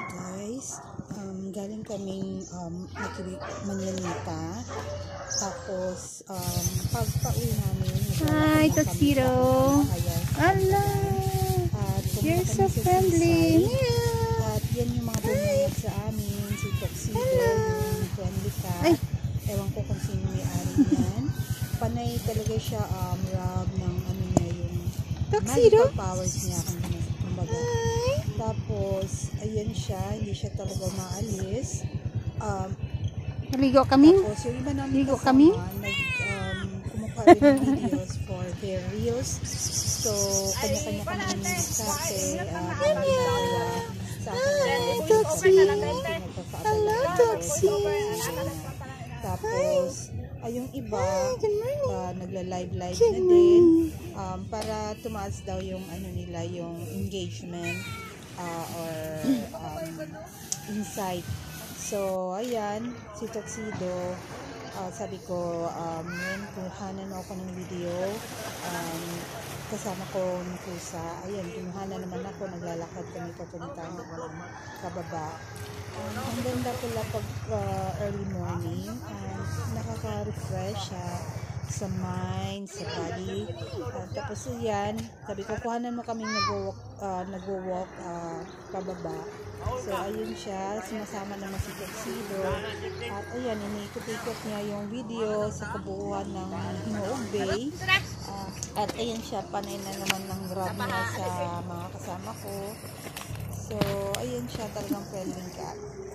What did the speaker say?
guys, galing kaming Mananita. Tapos pag-pauwi namin, hi Tuxedo. Hello, you're so friendly. At yan yung mga bumungad sa amin, si Tuxedo, yung friendly cat. Ewan ko kung sino may-ari niyan. Panay talaga siya rub ng ano niya, yung magical powers niya, kumbaga. Tapos ayan siya, hindi siya talaga maalis. Naligo kami? Tapos yung iba namin kasama, kumukuha rin ng videos for their reels. So, kanya-kanya kami ng diskarte. Hello, Toxie. Tapos, yung iba, nagla-live na din para tumaas daw yung ano nila, yung engagement or insight. So, ayan, si Tuxedo, sabi ko, ngayon, kuhanan ako ng video, kasama ko ng pusa. Ayan, kinuhanan naman ako, naglalakad kami papunta kababa. Ang ganda pala pag early morning, nakaka-refresh sa mind, sa body. Tapos yan, sabi ko, kuhanan mo kaming nag-walk pababa. So, ayun siya, sumasama naman si Tuxedo. At ayan, iniikot-ikot niya yung video sa kabuuan ng Gingoog Bay. At ayan siya, panay na naman ng grab niya sa mga kasama ko. So, ayun siya, talagang friendly cat.